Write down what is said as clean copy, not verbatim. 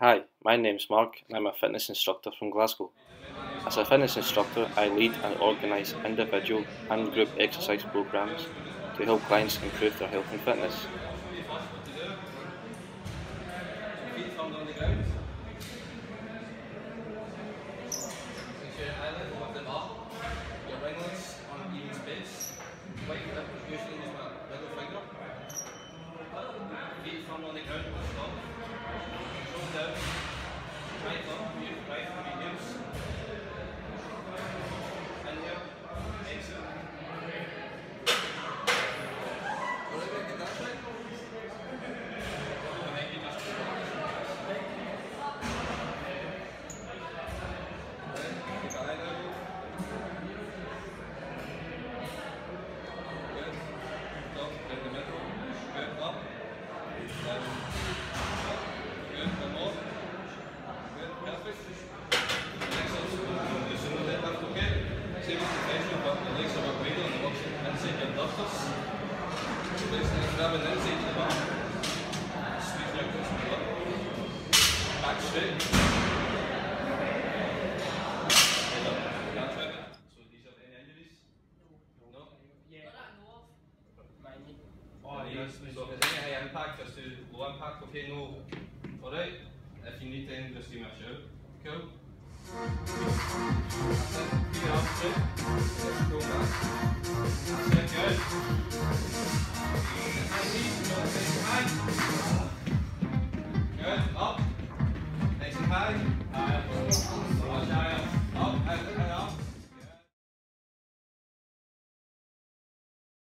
Hi, my name's Mark and I'm a fitness instructor from Glasgow. As a fitness instructor, I lead and organise individual and group exercise programmes to help clients improve their health and fitness. So if there's any high impact, just do low impact. Okay, no. Alright? If you need to, just give me a shout. Cool? That's it. Keep it up, straight. Let's go back. That's it, good.